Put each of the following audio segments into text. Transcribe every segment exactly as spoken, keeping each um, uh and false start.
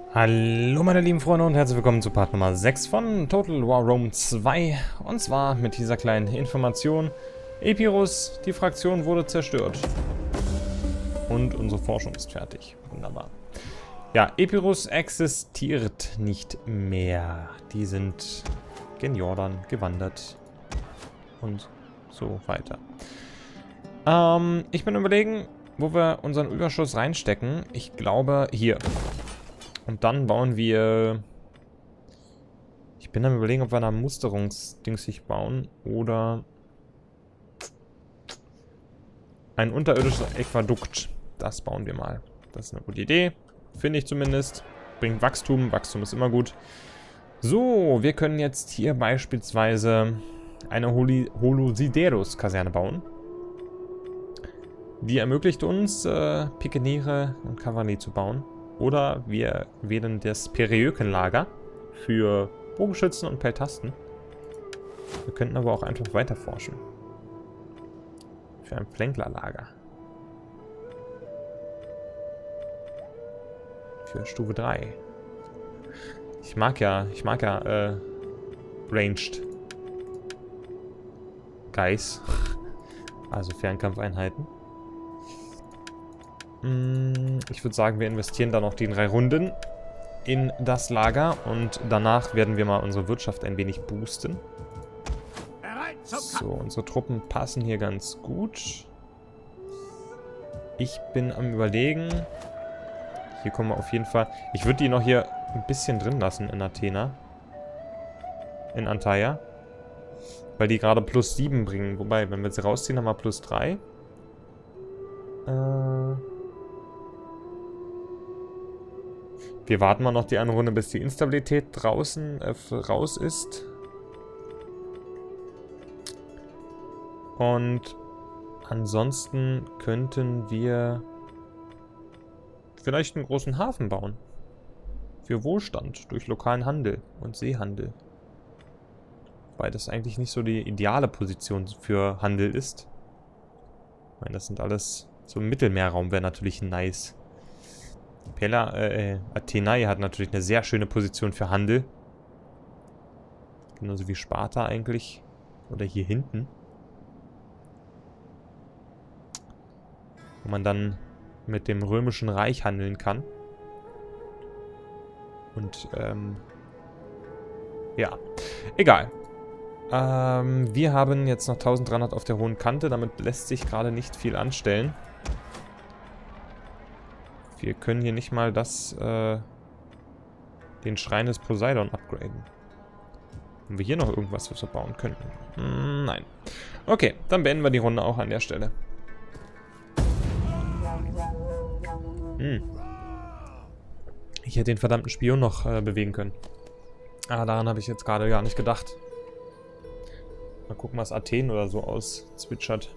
Hallo meine lieben Freunde und herzlich willkommen zu Part Nummer sechs von Total War Rome zwei. Und zwar mit dieser kleinen Information. Epirus, die Fraktion wurde zerstört. Und unsere Forschung ist fertig. Wunderbar. Ja, Epirus existiert nicht mehr. Die sind gen Jordan gewandert. Und so weiter. Ähm, ich bin überlegen, wo wir unseren Überschuss reinstecken. Ich glaube hier. Und dann bauen wir... Ich bin am Überlegen, ob wir da Musterungsdings sich bauen oder ein unterirdisches Aquädukt. Das bauen wir mal. Das ist eine gute Idee. Finde ich zumindest. Bringt Wachstum. Wachstum ist immer gut. So, wir können jetzt hier beispielsweise eine Holosideros-Kaserne bauen. Die ermöglicht uns, äh, Pikeniere und Kavallerie zu bauen. Oder wir wählen das Periökenlager für Bogenschützen und Peltasten. Wir könnten aber auch einfach weiter forschen. Für ein Flänklerlager. Für Stufe drei. Ich mag ja, ich mag ja, äh, Ranged Guys. Also Fernkampfeinheiten. Ich würde sagen, wir investieren da noch die drei Runden in das Lager und danach werden wir mal unsere Wirtschaft ein wenig boosten. So, unsere Truppen passen hier ganz gut. Ich bin am Überlegen. Hier kommen wir auf jeden Fall... Ich würde die noch hier ein bisschen drin lassen in Athena. In Antalya. Weil die gerade plus sieben bringen. Wobei, wenn wir sie rausziehen, haben wir plus drei. Äh... Wir warten mal noch die eine Runde, bis die Instabilität draußen äh, raus ist. Und ansonsten könnten wir vielleicht einen großen Hafen bauen. Für Wohlstand durch lokalen Handel und Seehandel. Weil das eigentlich nicht so die ideale Position für Handel ist. Ich meine, das sind alles... So im Mittelmeerraum wäre natürlich nice. Pella, äh, Athenai hat natürlich eine sehr schöne Position für Handel. Genauso wie Sparta eigentlich. Oder hier hinten. Wo man dann mit dem Römischen Reich handeln kann. Und, ähm... ja. Egal. Ähm, wir haben jetzt noch eintausenddreihundert auf der hohen Kante. Damit lässt sich gerade nicht viel anstellen. Wir können hier nicht mal das, äh, den Schrein des Poseidon upgraden. Haben wir hier noch irgendwas, was wir bauen könnten? Hm, nein. Okay, dann beenden wir die Runde auch an der Stelle. Hm. Ich hätte den verdammten Spion noch äh, bewegen können. Ah, daran habe ich jetzt gerade gar nicht gedacht. Mal gucken, was Athen oder so auszwitschert.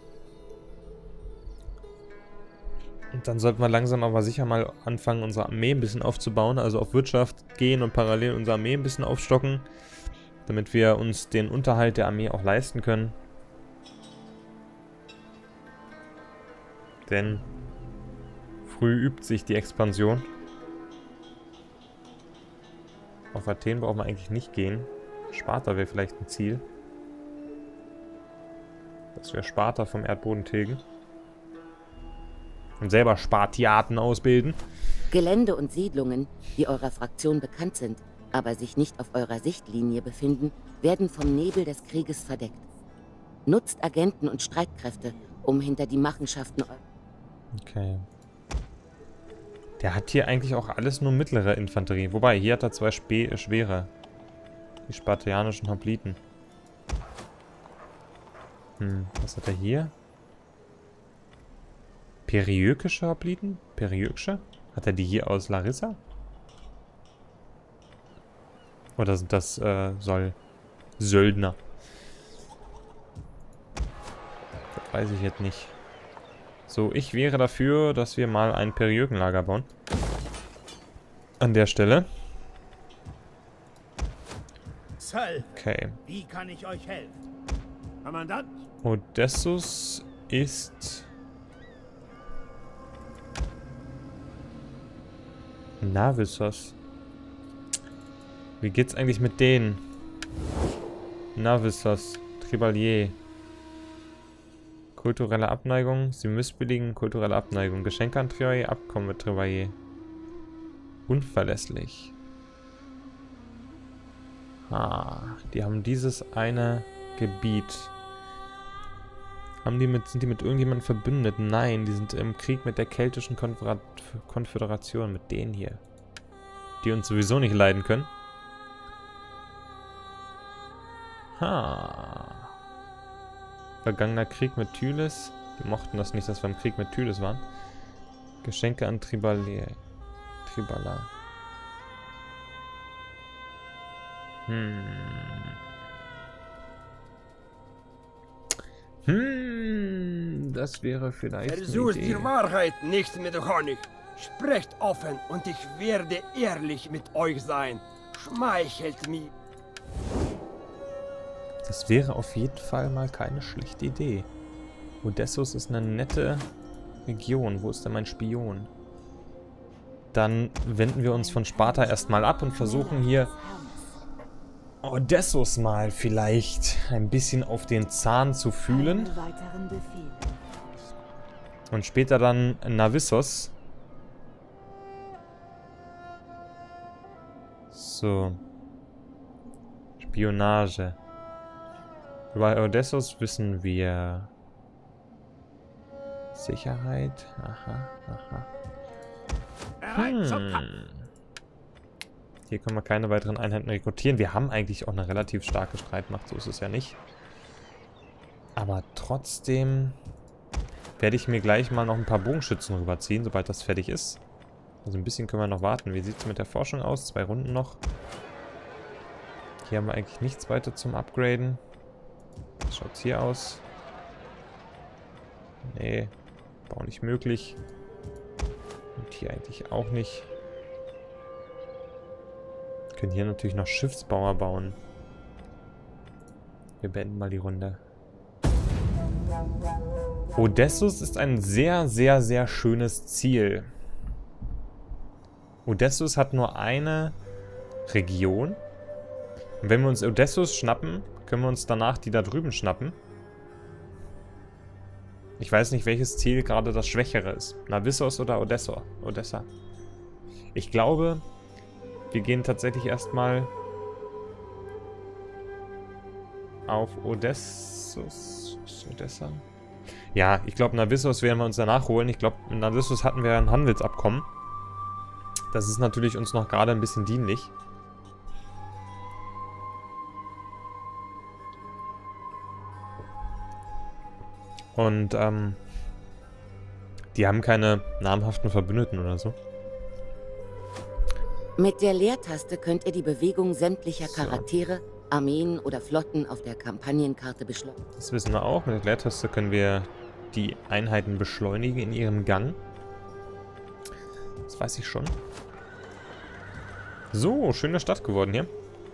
Und dann sollten wir langsam aber sicher mal anfangen, unsere Armee ein bisschen aufzubauen. Also auf Wirtschaft gehen und parallel unsere Armee ein bisschen aufstocken. Damit wir uns den Unterhalt der Armee auch leisten können. Denn früh übt sich die Expansion. Auf Athen brauchen wir eigentlich nicht gehen. Sparta wäre vielleicht ein Ziel. Dass wir Sparta vom Erdboden tilgen. Und selber Spartiaten ausbilden. Gelände und Siedlungen, die eurer Fraktion bekannt sind, aber sich nicht auf eurer Sichtlinie befinden, werden vom Nebel des Krieges verdeckt. Nutzt Agenten und Streitkräfte, um hinter die Machenschaften... Okay. Der hat hier eigentlich auch alles nur mittlere Infanterie. Wobei, hier hat er zwei Spe schwere. Die spartianischen Hopliten. Hm, was hat er hier? Periökische Hopliten? Periökische? Hat er die hier aus Larissa? Oder sind das, äh, soll Söldner? Das weiß ich jetzt nicht. So, ich wäre dafür, dass wir mal ein Periökenlager bauen. An der Stelle. Okay. Wie kann ich euch helfen? Kommandant? Odessus ist... Navissos. Wie geht's eigentlich mit denen? Navissos, Tribalier. Kulturelle Abneigung. Sie missbilligen kulturelle Abneigung. Geschenke an Tribalier, Abkommen mit Tribalier. Unverlässlich. Ah, die haben dieses eine Gebiet. Haben die mit, sind die mit irgendjemandem verbündet? Nein, die sind im Krieg mit der keltischen Konföder- Konföderation, mit denen hier. Die uns sowieso nicht leiden können. Ha. Vergangener Krieg mit Tylis. Die mochten das nicht, dass wir im Krieg mit Tylis waren. Geschenke an Tribalier. Tribala. Hm. Hm, das wäre vielleicht Versucht eine Idee. die Wahrheit nicht mit Honig. Sprecht offen und ich werde ehrlich mit euch sein. Schmeichelt mir. Das wäre auf jeden Fall mal keine schlechte Idee. Odessos ist eine nette Region. Wo ist denn mein Spion? Dann wenden wir uns von Sparta erstmal ab und versuchen hier Odessos mal vielleicht ein bisschen auf den Zahn zu fühlen. Und später dann Navissos. So. Spionage. Über Odessos wissen wir. Sicherheit. Aha, aha. Hm. Hier können wir keine weiteren Einheiten rekrutieren. Wir haben eigentlich auch eine relativ starke Streitmacht, so ist es ja nicht. Aber trotzdem werde ich mir gleich mal noch ein paar Bogenschützen rüberziehen, sobald das fertig ist. Also ein bisschen können wir noch warten. Wie sieht es mit der Forschung aus? Zwei Runden noch. Hier haben wir eigentlich nichts weiter zum Upgraden. Wie schaut es hier aus? Nee, Bau nicht möglich. Und hier eigentlich auch nicht. Wir können hier natürlich noch Schiffsbauer bauen. Wir beenden mal die Runde. Odessos ist ein sehr, sehr, sehr schönes Ziel. Odessos hat nur eine Region. Und wenn wir uns Odessos schnappen, können wir uns danach die da drüben schnappen. Ich weiß nicht, welches Ziel gerade das Schwächere ist. Navissos oder Odessa. Odessa. Ich glaube, wir gehen tatsächlich erstmal auf Odessos. Odessa? Ja, ich glaube, Navissos werden wir uns danach holen. Ich glaube, mit Navissos hatten wir ein Handelsabkommen. Das ist natürlich uns noch gerade ein bisschen dienlich. Und, ähm, die haben keine namhaften Verbündeten oder so. Mit der Leertaste könnt ihr die Bewegung sämtlicher So. Charaktere, Armeen oder Flotten auf der Kampagnenkarte beschleunigen. Das wissen wir auch. Mit der Leertaste können wir die Einheiten beschleunigen in ihrem Gang. Das weiß ich schon. So, schöne Stadt geworden hier.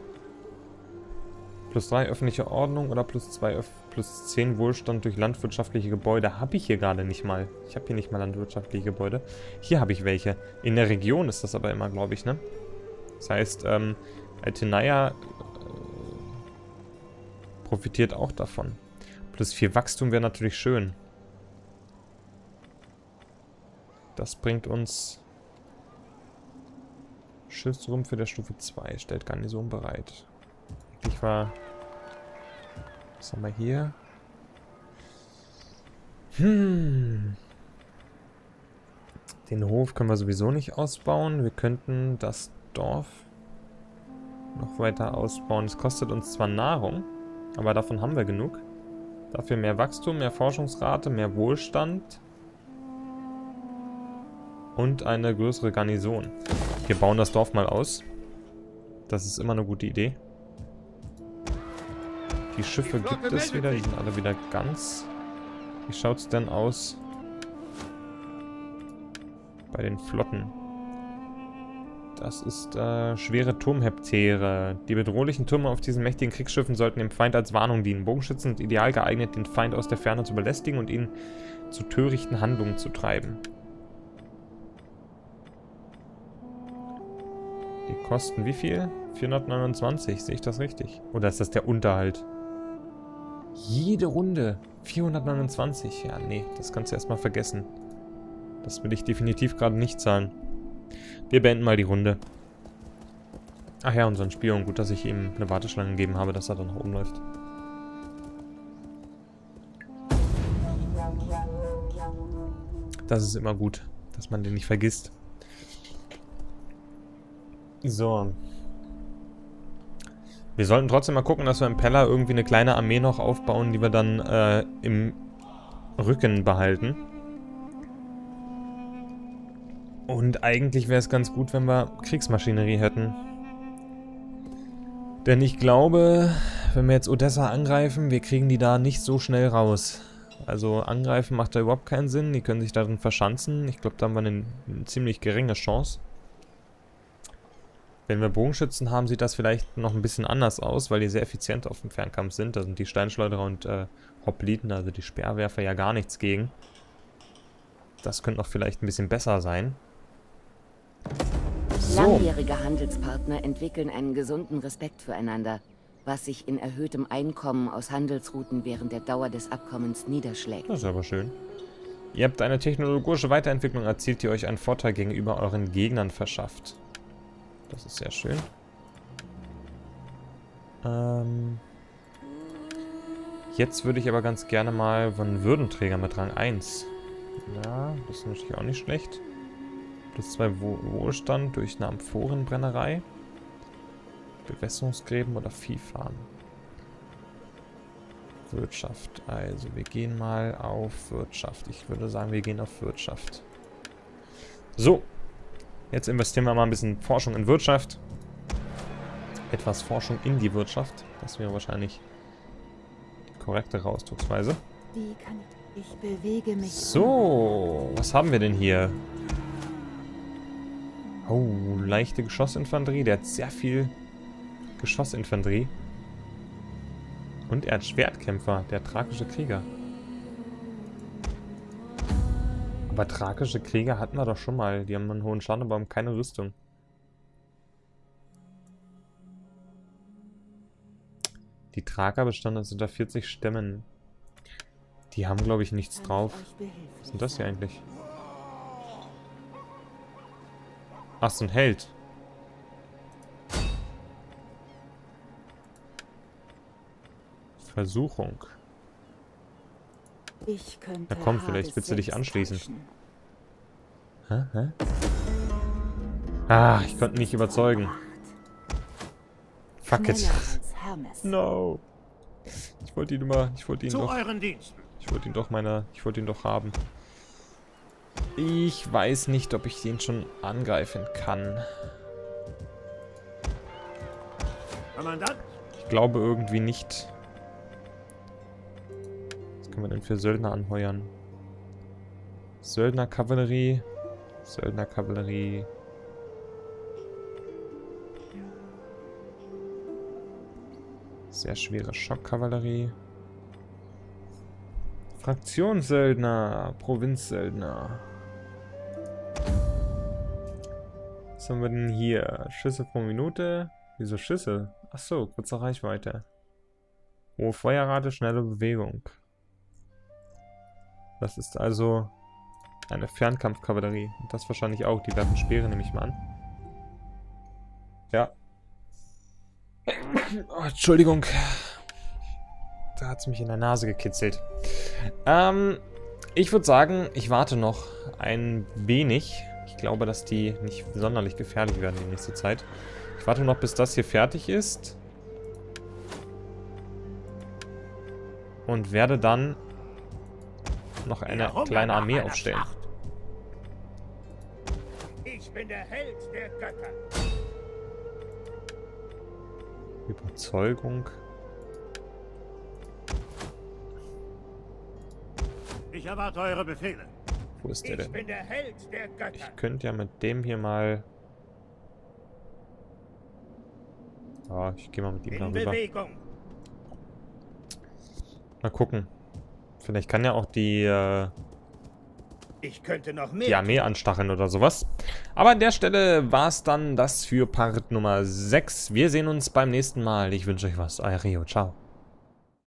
Plus drei öffentliche Ordnung oder plus zwei, plus zehn Wohlstand durch landwirtschaftliche Gebäude. Habe ich hier gerade nicht mal. Ich habe hier nicht mal landwirtschaftliche Gebäude. Hier habe ich welche. In der Region ist das aber immer, glaube ich, ne? Das heißt, ähm, Altenaya äh, profitiert auch davon. Plus vier Wachstum wäre natürlich schön. Das bringt uns Schiffsrumpfe der Stufe zwei. Stellt Garnison bereit. Ich war... Was haben wir hier? Hm. Den Hof können wir sowieso nicht ausbauen. Wir könnten das Dorf noch weiter ausbauen. Es kostet uns zwar Nahrung, aber davon haben wir genug. Dafür mehr Wachstum, mehr Forschungsrate, mehr Wohlstand und eine größere Garnison. Wir bauen das Dorf mal aus. Das ist immer eine gute Idee. Die Schiffe gibt es wieder, die sind alle wieder ganz. Wie schaut es denn aus bei den Flotten? Das ist äh, schwere Turmheptere. Die bedrohlichen Türme auf diesen mächtigen Kriegsschiffen sollten dem Feind als Warnung dienen. Bogenschützen sind ideal geeignet, den Feind aus der Ferne zu belästigen und ihn zu törichten Handlungen zu treiben. Die kosten wie viel? vierhundertneunundzwanzig, sehe ich das richtig? Oder ist das der Unterhalt? Jede Runde vierhundertneunundzwanzig. Ja, nee, das kannst du erstmal vergessen. Das will ich definitiv gerade nicht zahlen. Wir beenden mal die Runde. Ach ja, unseren Spion. Gut, dass ich ihm eine Warteschlange gegeben habe, dass er dann nach oben läuft. Das ist immer gut, dass man den nicht vergisst. So. Wir sollten trotzdem mal gucken, dass wir im Pella irgendwie eine kleine Armee noch aufbauen, die wir dann äh, im Rücken behalten. Und eigentlich wäre es ganz gut, wenn wir Kriegsmaschinerie hätten. Denn ich glaube, wenn wir jetzt Odessa angreifen, wir kriegen die da nicht so schnell raus. Also angreifen macht da überhaupt keinen Sinn. Die können sich darin verschanzen. Ich glaube, da haben wir eine, eine ziemlich geringe Chance. Wenn wir Bogenschützen haben, sieht das vielleicht noch ein bisschen anders aus, weil die sehr effizient auf dem Fernkampf sind. Da sind die Steinschleuderer und äh, Hopliten, also die Speerwerfer, ja gar nichts gegen. Das könnte noch vielleicht ein bisschen besser sein. So. Langjährige Handelspartner entwickeln einen gesunden Respekt füreinander, was sich in erhöhtem Einkommen aus Handelsrouten während der Dauer des Abkommens niederschlägt. Das ist aber schön. Ihr habt eine technologische Weiterentwicklung erzielt, die euch einen Vorteil gegenüber euren Gegnern verschafft. Das ist sehr schön. Ähm Jetzt würde ich aber ganz gerne mal von Würdenträger mit Rang eins. Ja, das ist natürlich auch nicht schlecht. Plus zwei Wohlstand durch eine Amphorenbrennerei. Bewässerungsgräben oder Viehfarm. Wirtschaft. Also wir gehen mal auf Wirtschaft. Ich würde sagen, wir gehen auf Wirtschaft. So. Jetzt investieren wir mal ein bisschen Forschung in Wirtschaft. Etwas Forschung in die Wirtschaft. Das wäre wahrscheinlich die korrektere Ausdrucksweise. Die kann ich bewege mich. So, was haben wir denn hier? Oh, leichte Geschossinfanterie. Der hat sehr viel Geschossinfanterie. Und er hat Schwertkämpfer, der thrakische Krieger. Aber thrakische Krieger hatten wir doch schon mal. Die haben einen hohen Schaden, aber haben keine Rüstung. Die Thraker bestanden aus unter vierzig Stämmen. Die haben, glaube ich, nichts drauf. Was ist denn das hier eigentlich? Ach, so ein Held. Versuchung. Ich könnte Na komm, vielleicht willst du dich anschließen. Hä? Hä? Ah, ich konnte nicht überzeugen. Fuck it. No. Ich wollte ihn immer, ich wollte ihn Zu doch, euren Diensten. ich wollte ihn doch meiner, ich wollte ihn doch haben. Ich weiß nicht, ob ich den schon angreifen kann. Kommandant? Ich glaube irgendwie nicht. Was können wir denn für Söldner anheuern? Söldnerkavallerie. Söldnerkavallerie. Sehr schwere Schockkavallerie. Fraktionssöldner. Provinzsöldner. Was haben wir denn hier? Schüsse pro Minute. Wieso Schüsse? Achso, kurze Reichweite. Hohe Feuerrate, schnelle Bewegung. Das ist also eine Fernkampfkavallerie. Und das wahrscheinlich auch. Die werfen Speere, nehme ich mal an. Ja. Oh, Entschuldigung. Da hat es mich in der Nase gekitzelt. Ähm, ich würde sagen, ich warte noch ein wenig. Ich glaube, dass die nicht sonderlich gefährlich werden die nächste Zeit. Ich warte noch, bis das hier fertig ist. Und werde dann noch eine kleine Armee aufstellen. Ich bin der Held der Götter. Überzeugung. Ich erwarte eure Befehle. Wo ist der Ich denn? bin der Held der Götter. Ich könnte ja mit dem hier mal... Ja, ich gehe mal mit ihm In darüber. Bewegung. Mal gucken. Vielleicht kann ja auch die... Äh Ich könnte noch mehr. die Armee anstacheln oder sowas. Aber an der Stelle war es dann das für Part Nummer sechs. Wir sehen uns beim nächsten Mal. Ich wünsche euch was. Euer Rio. Ciao.